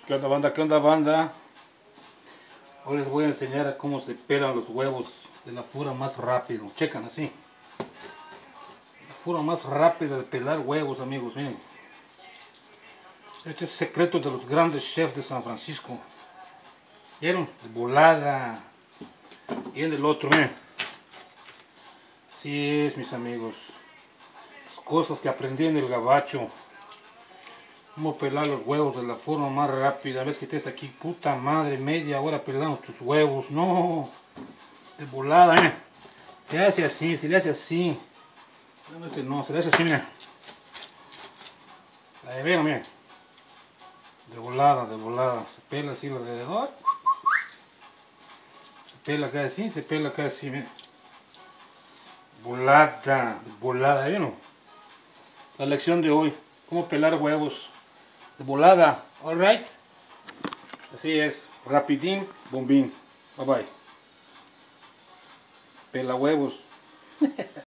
¿Qué onda banda? ¿Qué onda banda? Hoy les voy a enseñar a cómo se pelan los huevos de la forma más rápido. Checan así. La forma más rápida de pelar huevos, amigos, miren. Este es el secreto de los grandes chefs de San Francisco. ¿Vieron? De volada. Y en el otro, miren. Así es, mis amigos. Cosas que aprendí en el gabacho. Cómo pelar los huevos de la forma más rápida. Ves que te está aquí, puta madre, media hora pelando tus huevos. No, de volada, mira. Se hace así, se le hace así. No, se le hace así, mira. La de vera, mira. De volada, de volada. Se pela así alrededor. Se pela acá así, se pela acá así, mira. Volada, volada, ¿vieron? La lección de hoy, cómo pelar huevos. De volada, alright. Así es, rapidín, bombín. Bye bye. Pela huevos.